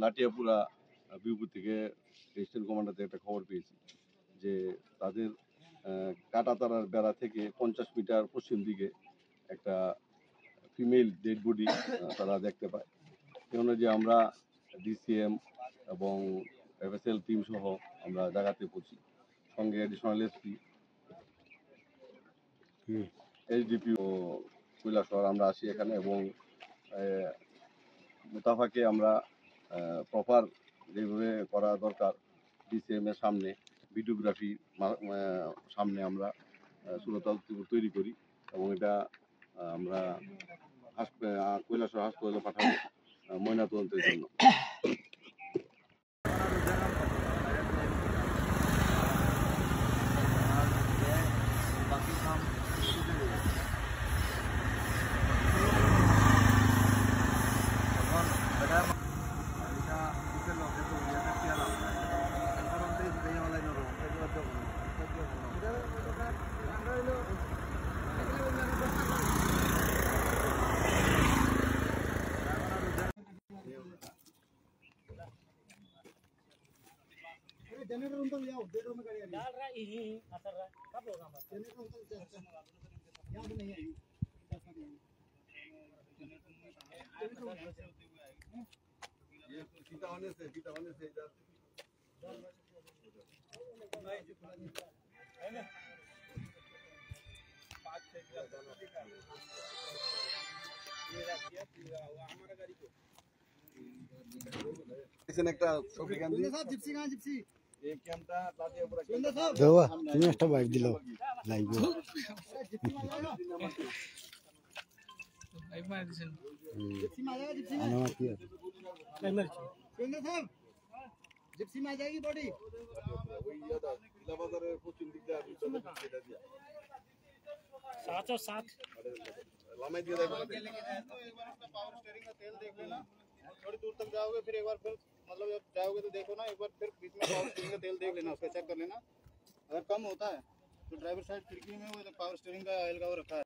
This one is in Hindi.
লাটিয়াপুরা বিউপুর থেকে রেজিস্ট্যান্ট কমান্ডার থেকে একটা খবর পেয়েছি যে তাদের কাটাতারার বেড়া থেকে 50 মিটার পশ্চিম দিকে একটা ফিমেল ডেড বডি তারা দেখতে পায়। এই অনুযায়ী আমরা ডিসিএম এবং এফএসএল টিম সহ আমরা জায়গাতে পৌঁছি, সঙ্গে অ্যাডিশনাল এসপি, এইচডিপি ও কৈলাসহর আমরা আসি এখানে, এবং মুতাফাকে আমরা প্রপার যেভাবে করা দরকার ডিসিএম এর সামনে ভিডিওগ্রাফি সামনে আমরা সুরতাল তৈরি করি এবং এটা আমরা কৈলাসহর হাসপাতালে পাঠাবো ময়নাতদন্তের জন্য। जनरेटर उन तक ले आओ, डेढ़ में गाड़ी डाल रहा है यही असर रहा कब होगा हमारा जनरेटर उन तक यहां से नहीं आएगी ये सीधा होने से इधर है ना 5-6 ये रखिए पूरा हमारा गाड़ी को এখানে একটা ছবি গান দিয়ে साहब जिप्सी कहां जिप्सी এই ক্যাম্পটা লাটিয়াপুরা দেওয়া তুমি একটা বাইক দিল লাইভে लाइव में दिसन जिप्सी में आ जाएगा जिप्सी में আমার কি कैमरा सुंदर साहब जिप्सी में आ जाएगी बॉडी ওই ইলা বাজারের পশ্চিম দিক দিয়ে চলে যেটা দিয়া 707 লামাই দিয়ে দেবো। एक बार उसका पावर स्टीयरिंग का तेल देख लेना, थोड़ी दूर तक जाओगे फिर एक बार फिर मतलब जब जाओगे तो देखो ना, एक बार फिर बीच में पावर स्टीयरिंग का तेल देख लेना, उसका चेक कर लेना, अगर कम होता है तो ड्राइवर साइड खिड़की में वो पावर स्टीयरिंग का ऑयल का वो रखा है।